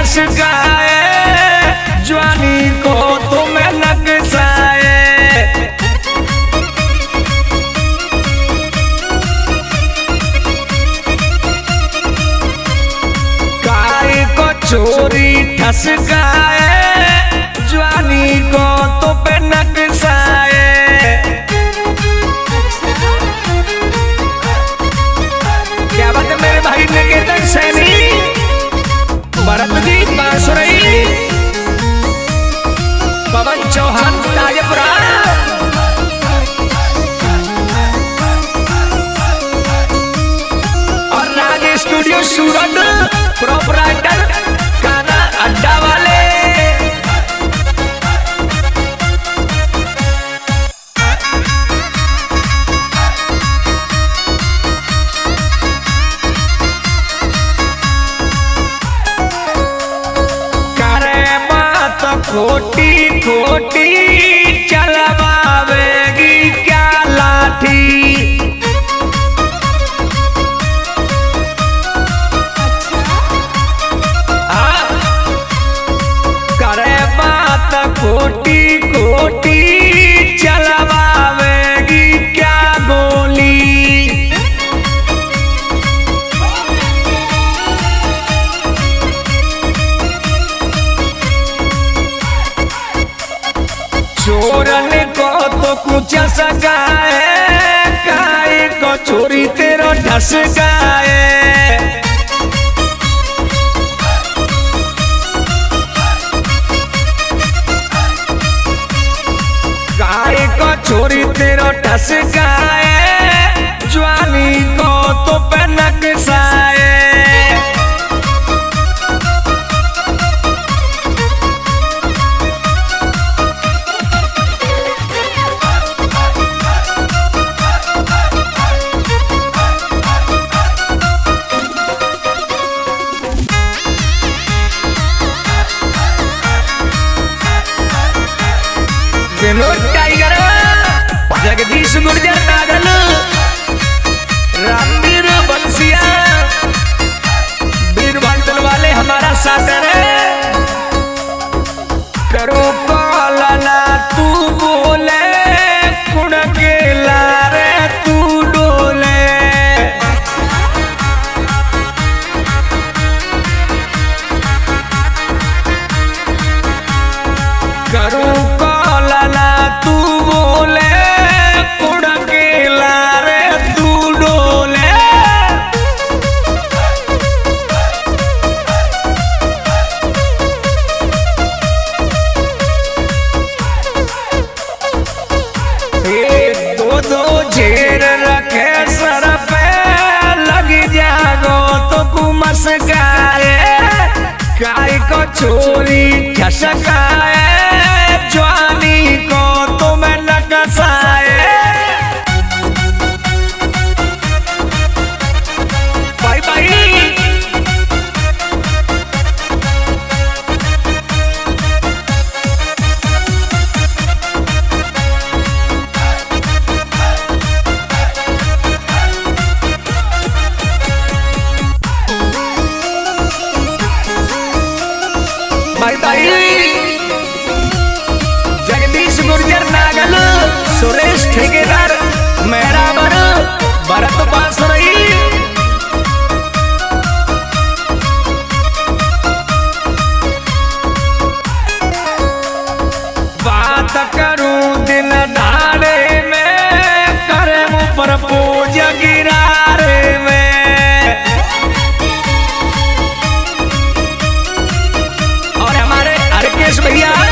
ठसकाए, जवानी को तुम्हें नकसाए। काय को चोरी ठसकाए, जवानी को तुम्हें नकसाए। क्या बात है मेरे भाई निकेतन सैनी, भरतजीत बांसुरी, पवन चौहान ताजपुरा, और राज स्टूडियो सूरत, प्रोपराइटर गाना अड्डा वाले। खोटी खोटी चलवावेगी क्या लाठी, करे बात खोटी खोटी चलवावेगी क्या गोली। चोरन को तो कुछ सगाए, काय को चोरी तेरो ढस गाए। काय को चोरी तेरो ढस गाए, जवानी को तो पे नकसाए। विनोद टाइगर, जगदीश गुर्जर नागल, रामवीर बंसिया, वीर भांटल वाले हमारा साथ है। करो पालना तू बोले, कुड़ के लारे तू डोले। करो तू बोले, कुड़ के लारे तू डोले। दो दो झेर रखे सर पे, लग जागो तो कुमस गाए। काय को चोरी ठसकाए, जवानी को तुम्हें नकसाए। बाई बाई बाई बाई, जगदीश गुर्जर नागल, सुरेश ठेकेदार मेहराबर, भरत बांसुरी। बात करूं दिल धारे में, करे मुँह पर पूज गिरारे में। और हमारे हरकेश भैया